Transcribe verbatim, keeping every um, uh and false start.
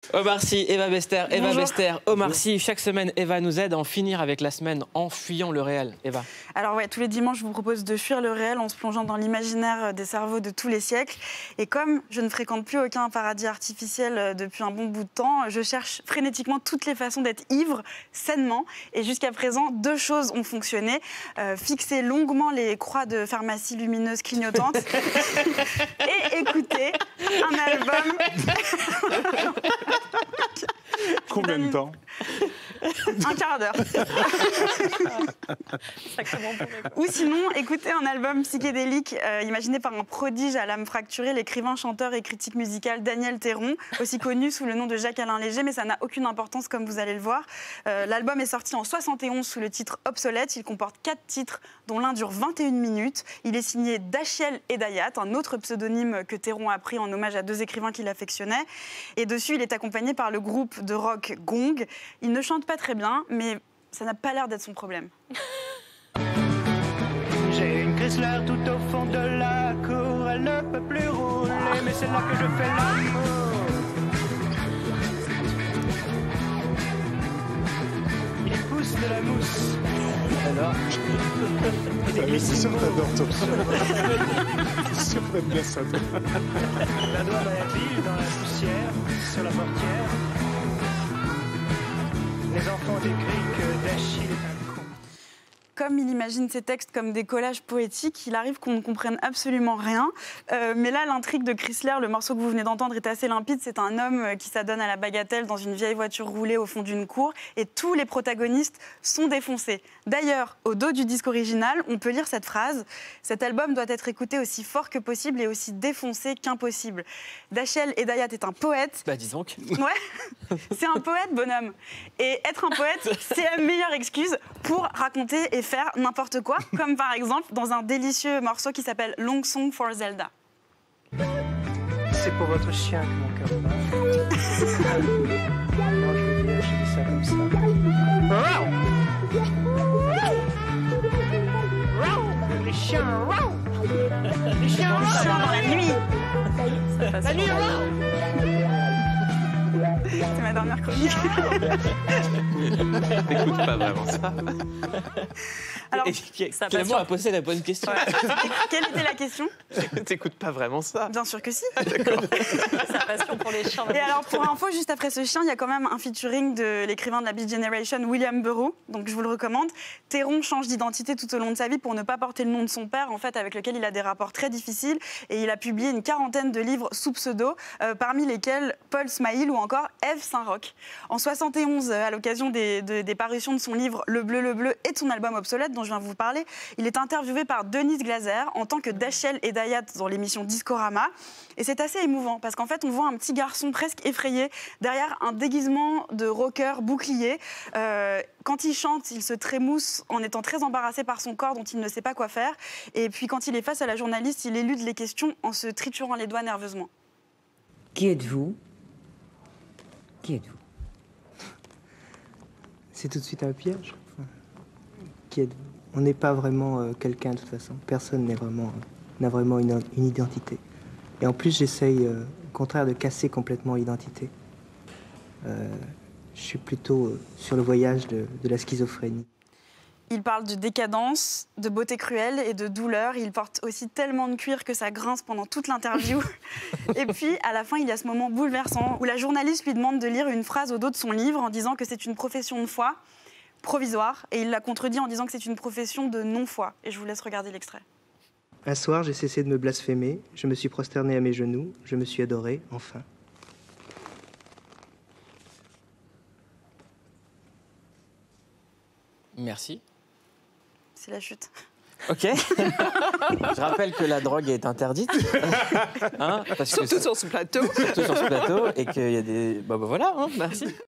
Omar Sy, Eva Bester, Eva Bonjour. Bester, Omar Sy. Chaque semaine, Eva nous aide à en finir avec la semaine en fuyant le réel. Eva. Alors ouais, tous les dimanches, je vous propose de fuir le réel en se plongeant dans l'imaginaire des cerveaux de tous les siècles. Et comme je ne fréquente plus aucun paradis artificiel depuis un bon bout de temps, je cherche frénétiquement toutes les façons d'être ivre, sainement. Et jusqu'à présent, deux choses ont fonctionné. Euh, fixer longuement les croix de pharmacie lumineuses clignotantes et écouter un album... Combien de temps? Un quart d'heure. Ou sinon, écouter un album psychédélique euh, imaginé par un prodige à l'âme fracturée, l'écrivain, chanteur et critique musical Daniel Théron, aussi connu sous le nom de Jacques-Alain Léger, mais ça n'a aucune importance comme vous allez le voir. Euh, L'album est sorti en soixante et onze sous le titre Obsolète. Il comporte quatre titres, dont l'un dure vingt et une minutes. Il est signé Dachiel Hedayat, un autre pseudonyme que Théron a pris en hommage à deux écrivains qu'il affectionnait. Et dessus, il est accompagné par le groupe de rock Gong. Il ne chante pas très bien, mais ça n'a pas l'air d'être son problème. J'ai une Chrysler tout au fond de la cour, elle ne peut plus rouler, mais c'est là que je fais l'amour. Il pousse de la mousse. Alors C'est sûr que t'adores, toi. C'est sûr que t'aimes bien ça, toi. La doigt dans la ville, dans la poussière, sur la portière. Les enfants décrivent que Dachille est un con. Comme il imagine ses textes comme des collages poétiques, il arrive qu'on ne comprenne absolument rien. Euh, mais là, l'intrigue de Chrysler, le morceau que vous venez d'entendre, est assez limpide. C'est un homme qui s'adonne à la bagatelle dans une vieille voiture roulée au fond d'une cour. Et tous les protagonistes sont défoncés. D'ailleurs, au dos du disque original, on peut lire cette phrase. Cet album doit être écouté aussi fort que possible et aussi défoncé qu'impossible. Dachiel Hedayat est un poète. Bah dis donc. Ouais, c'est un poète, bonhomme. Et être un poète, c'est la meilleure excuse pour raconter et faire n'importe quoi, comme par exemple dans un délicieux morceau qui s'appelle Long Song for Zelda. C'est pour votre chien que mon cœur bat. Non, je veux dire, je dis ça comme ça. Les chiens, les chiens, Chien dans la nuit. la nuit, C'est ma dernière chronique. T'écoutes pas vraiment ça. Alors, Et Clément a posé la bonne question. ouais. Quelle était la question? T'écoutes pas vraiment ça. Bien sûr que si. Sa passion pour les chiens. Et alors, pour info, juste après ce chien, il y a quand même un featuring de l'écrivain de la Beat Generation, William Burroughs, donc je vous le recommande. Théron change d'identité tout au long de sa vie pour ne pas porter le nom de son père, en fait, avec lequel il a des rapports très difficiles. Et il a publié une quarantaine de livres sous pseudo, euh, parmi lesquels Paul Smaïl ou encore Ève Saint-Roch. En soixante et onze, à l'occasion des, de, des parutions de son livre Le Bleu, le Bleu et de son album Obsolète, dont je viens de vous parler, il est interviewé par Denise Glaser en tant que Dachiel Hedayat dans l'émission Discorama. Et c'est assez émouvant parce qu'en fait, on voit un petit garçon presque effrayé derrière un déguisement de rocker bouclier. Euh, quand il chante, il se trémousse en étant très embarrassé par son corps dont il ne sait pas quoi faire. Et puis quand il est face à la journaliste, il élude les questions en se triturant les doigts nerveusement. Qui êtes-vous? Qui êtes-vous? C'est tout de suite un piège. Enfin, qui êtes-vous? On n'est pas vraiment euh, quelqu'un de toute façon. Personne n'est vraiment, euh, n'a vraiment une, une identité. Et en plus, j'essaye, euh, au contraire, de casser complètement l'identité. Euh, je suis plutôt euh, sur le voyage de, de la schizophrénie. Il parle de décadence, de beauté cruelle et de douleur. Il porte aussi tellement de cuir que ça grince pendant toute l'interview. Et puis, à la fin, il y a ce moment bouleversant où la journaliste lui demande de lire une phrase au dos de son livre en disant que c'est une profession de foi provisoire. Et il la contredit en disant que c'est une profession de non-foi. Et je vous laisse regarder l'extrait. Un soir, j'ai cessé de me blasphémer. Je me suis prosterné à mes genoux. Je me suis adoré, enfin. Merci. C'est la chute. Ok. Je rappelle que la drogue est interdite. Hein, parce Surtout que sur ce plateau. surtout sur ce plateau. Et qu'il y a des... Bah, bah voilà, hein, merci.